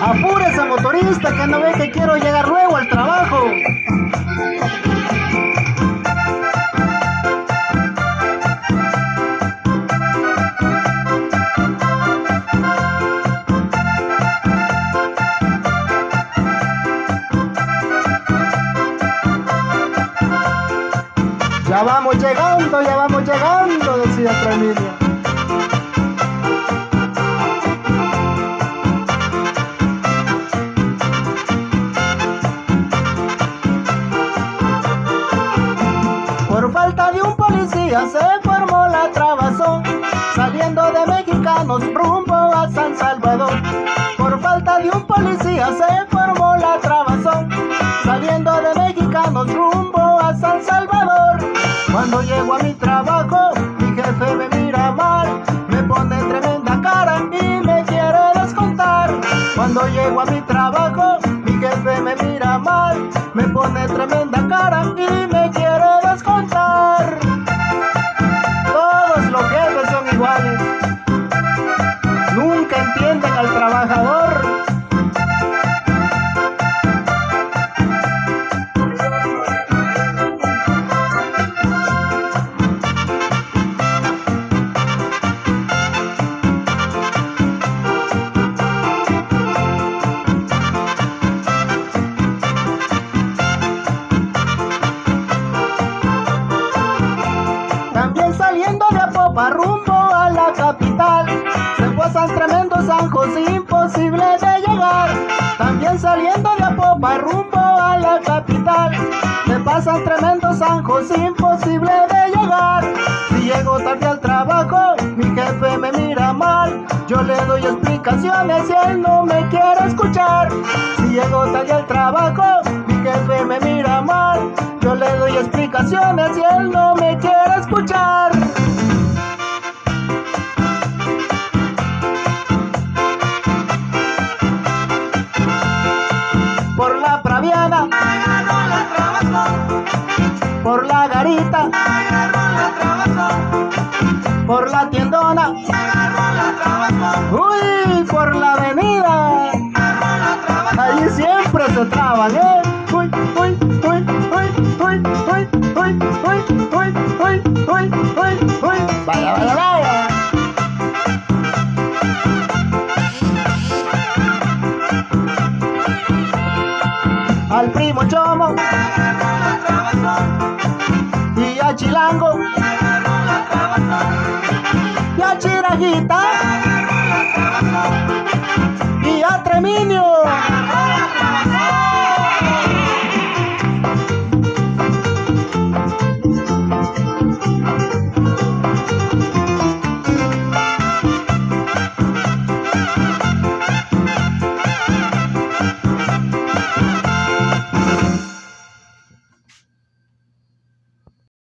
Apúrese, motorista, que no ve que quiero llegar luego al trabajo. Ya vamos llegando, decía Tremilio. Por falta de un policía se formó la trabazón, saliendo de Mexicanos rumbo a San Salvador. Por falta de un policía se formó la trabazón, saliendo de Mexicanos rumbo a San Salvador. Cuando llego a mi trabajo, mi jefe me mira mal, me pone tremenda cara y me quiere descontar. Cuando llego a mi trabajo, mi jefe me mira mal, me pone tremenda cara y me quiere descontar. Todos los jefes son iguales, nunca entienden al trabajador. También saliendo de Apopa rumbo a la capital, se pasan tremendo zanjos imposible de llegar. También saliendo de Apopa rumbo a la capital, se pasan tremendos zanjos imposible de llegar. Si llego tarde al trabajo, mi jefe me mira mal, yo le doy explicaciones y él no me quiere escuchar. Si llego tarde al trabajo, mi jefe me mira mal, yo le doy explicaciones y él no me quiere escuchar. Por la Praviana, agarró la trabazón. por la Garita, Agarró la trabazón. por la Tiendona, Agarró la trabazón. uy, por la avenida. Agarró la trabazón. Ahí siempre se traban, uy, uy, uy, uy, uy, uy, uy, uy, uy, uy, uy, uy, uy. Vaya, vaya, vaya. Al primo Chomo Agarró la trabazón. y a Chilango Agarró la trabazón. y a Chirajita.